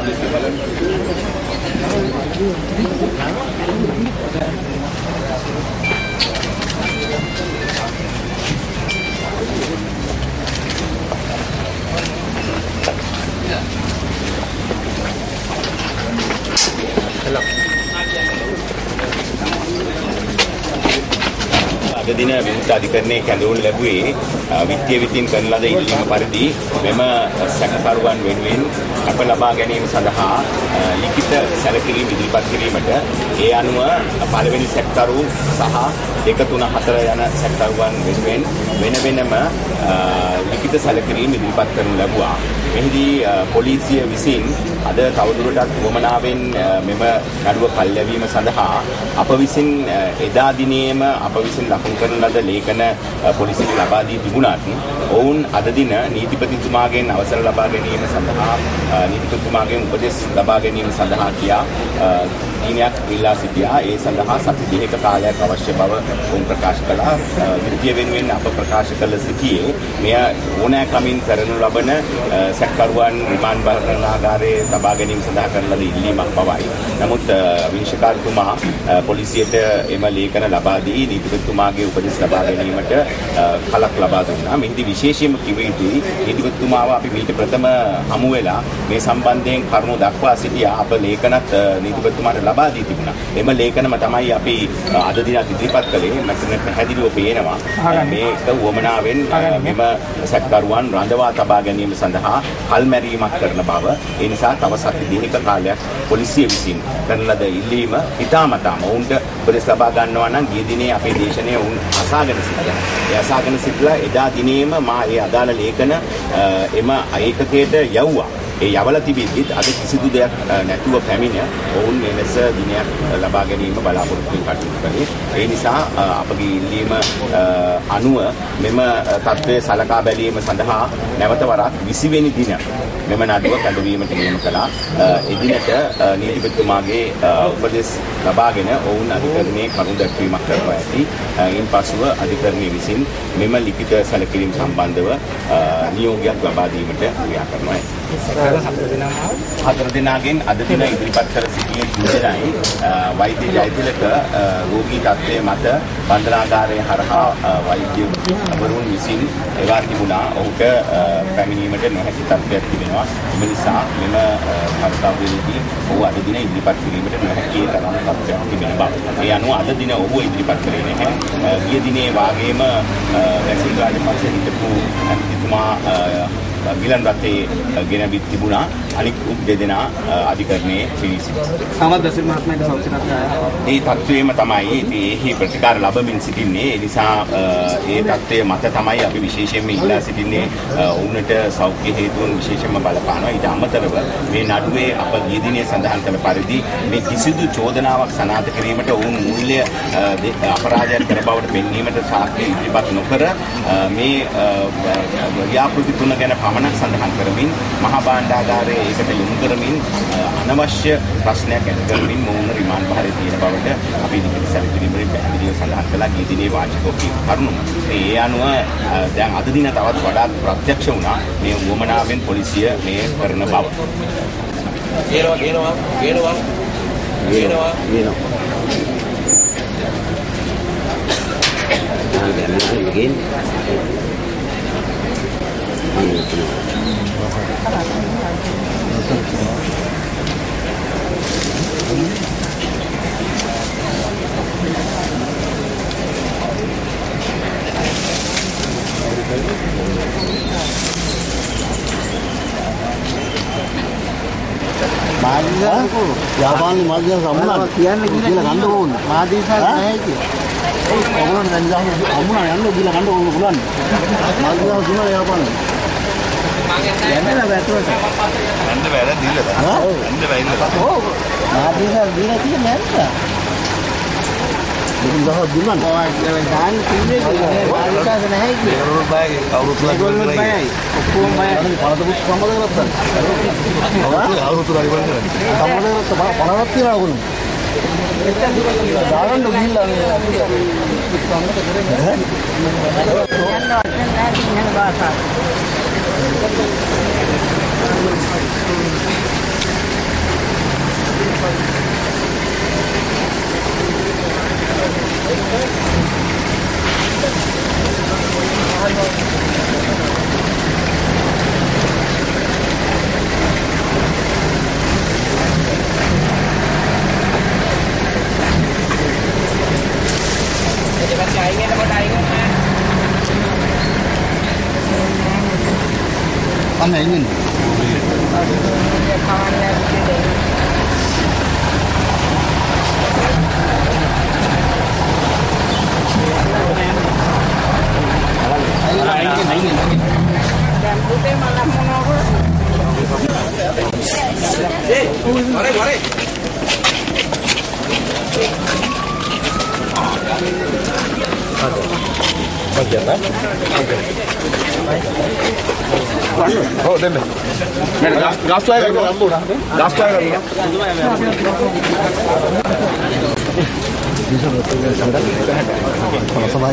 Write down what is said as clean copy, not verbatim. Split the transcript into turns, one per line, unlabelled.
අද දින විමුක්ති අධිකරණයේ කැඳවුම් ලැබුවේ විත්තිය විතින් කරන ලද ඉල්ලීම පරිදි මෙම සැකකරුවන් වෙනුවෙන් අප ලබා ගැනීම සඳහා ලිඛිත සැලකිලි ඉදිරිපත් කිරීමට ඒ අනුව පළවෙනි සැකකරු සහ 2 3 4 යන සැකකරුවන් වෙනුවෙන් වෙන වෙනම ලිඛිත සැලකිලි ඉදිරිපත් කරනු ලැබුවා. මෙහිදී පොලිසිය විසින් අද තවදුරටත් වමනාවෙන් මෙම නඩුව පල්ලැවීම සඳහා අප විසින් එදා දිනේම අප විසින් ලකුණු කරන ලද ලේඛන පොලිසියට ලබා දී තිබුණත් ඔවුන් අද දින නීතිපතිතුමාගෙන් අවසර ලබා ගැනීම සඳහා නීතිපතිතුමාගෙන් උපදෙස් ලබා ගැනීම සඳහා කියා දිනයක් ඉල්ලා සිටියා. ඒ සඳහා සති දෙකක කාලයක් අවශ්‍ය බව ඔවුන් ප්‍රකාශ කළා. විත්තිය වෙනුවෙන් අප ප්‍රකාශ කළ සිටියේ මෙය ඕනෑකමින් කරනු ලබන සැකකරුවන් රිමාන්ඩ් බලාගාරයේ තබා ගැනීම සඳහා කරන ලද ඉල්ලීමක් බවයි. නමුත් විනිශ්චයකාරතුමා පොලිසියට එම ලේඛන ලබා දී නීතිපතිතුමාගේ උපදෙස් ලබා ගැනීමට කලක් ලබා දුන්නා. මෙහිදී විශේෂයෙන්ම කිව යුතුයි නීතිපතිතුමාව අපි මීට ප්‍රථම හමු වෙලා මේ සම්බන්ධයෙන් කරුණු දක්වා සිටියා. අප ලේඛනත් නීතිපතිතුමාට ලබා දී තිබුණා. එම ලේඛනම තමයි අපි අද දිනත් ඉදිරිපත් කළේ. මට පැහැදිලිව පේනවා මේක වමනාවෙන් මෙම සැකකරුවන් රඳවා තබා ගැනීම සඳහා කල්මැරීමක් කරන බව. ඒ නිසා තව සති දෙකක කාලයක් පොලිසිය විසින් කරන ලද ඉල්ලීම හිතාමතාම ඔවුන්ට උපදෙස් ලබා ගන්නවා නම් ගිය දිනේ අපේ දේශනය ඔවුන් අසාගෙන සිටියා. ඒ අසාගෙන සිටලා එදා දිනේම මා ඒ අදාළ ලේඛන එම ඒකකයට යවුවා. ඒ යවලා තිබෙද්දිත් අද කිසිදු දෙයක් නැතුව පැමිණ ඔවුන් මේ ලෙස දිනයක් ලබා ගැනීම බලාපොරොත්තු වෙන කටයුතු කළේ. ඒ නිසා අපගේ ඉල්ලීම අනුව මෙම තත්ත්වය සලකා බැලීම සඳහා නැවත වරක් 20 වෙනි දින මෙම නඩුව කැඳවීමට නියම කළා. එදිනට නීතිපතිතුමාගේ උපදෙස් ලබාගෙන ඔවුන් අධිකරණයේ කරුණු දැක්වීමක් කරනවා ඇති. ඉන් පසුව අධිකරණයේ විසින් මෙම ලිඛිත සැලකිලි සම්බන්ධව නියෝගයක් ලබා දීමට ක්‍රියා කරනවා ඇති. හතර දිනකින් අද දින ඉදිරිපත් කර සිටියේ තුන්දෙනයි වෛද්‍ය ජයතිලක රෝගී තත්ත්වයේ මත බන්ධනාගාරයේ හරහා වෛද්‍යවරුන් විසින් එවා තිබුණා. ඔහුට පැමිණීමට නොහැකි තත්ත්වයක් තිබෙනවා. ඒ නිසා මෙම කර්තව්‍යයේදී ඔහු අද දින ඉදිරිපත් කිරීමට නොහැකි තරම් තත්ත්වයක් තිබෙන බව. ඒ අනුව අද දින ඔහු ඉදිරිපත් කරේ නැහැ. ගිය දිනේ වාගේම බැසිල් රාජපක්ෂ හිටපු ඇමතිතුමා ගිලන් රටේ ගෙනවිත් තිබුණා. අනික් දෙදෙනා අධිකරණයේ පිවිසි.
සමත් බැසිල් මහත්මයාට සෞඛ්‍යරත්නය
ඒ තත්ත්වයේම තමයි එහි ප්‍රතිකාර ලැබමින් සිටින්නේ. ඒ නිසා ඒ තත්ත්වයේ මත තමයි අපි විශේෂයෙන්ම ඉල්ලා සිටින්නේ ඔවුන්ට සෞඛ්‍ය හේතුන් විශේෂයෙන්ම බලපානවා. ඊට අමතරව මේ නඩුවේ අප ගිය දිනේ සඳහන් කළ පරිදි මේ කිසිදු චෝදනාවක් සනාථ කිරීමට ඔවුන් මූල්‍ය අපරාධයක් කර බවට පෙන්වීමට සාක්ෂි ඉදිරිපත් නොකර මේ ව්‍යාපෘති තුන ගැන පමණක් සඳහන් කරමින් මහා භාණ්ඩාගාරයේ ඒකට යොමු කරමින් අනවශ්‍ය ප්‍රශ්නයක් ඇති කරමින් මොවුන් රිමාන්ඩ් භාරයේ තියෙන බවට අපි ලිඛිත සැලකිලිමේ පැහැදිලිව සඳහන් කළා. ගිය දිනේ වාචිකව කරුණු. ඒ අනුව දැන් අද දින තවත් වඩාත් ප්‍රත්‍යක්ෂ වුණා මේ වමනාවෙන් පොලිසිය මේ කරන බව. ගේනවා.
යාපානි මාධ්‍ය සම්මුණ කියන්නේ කියලා ගන්න ඕන. මාධ්‍යසල් නැහැ කියලා. ඒ කොහොමද දැන් අමුණ යන්න කියලා ගන්න ඕන පුළුවන්. මාධ්‍ය සම්මුණ යාපානි. යන්න බැතුවට. යන්න බැල දීලා. යන්න බැයිලා. ඔව්. මාධ්‍යසල් දීලා තියෙන්නේ නැද්ද? ඉතින් ගහ දුන්නා. ඔය දාන්න කිව්වේ මාධ්‍යසල් නැහැ කියලා. ඒගොල්ලෝ බයයි. අවුරුදු ලක්ෂ බයයි. ඔක්කොම බයයි. පළතුරු සම්බන්ධ කරගත්තා. අවුරුදු ලක්ෂ සම්බන්ධ කරගත්තා. පළවත් තියලා වුණා. දාගන්න ගිහිල්ලා සම්මත කරේ. යනවා යන භාෂාව. Mana ingin?
Dan putih malah menurut.
Mari. Oh, deme. Gasto aja kan? Gasto aja kan?
Bisa betul kalau sebaik.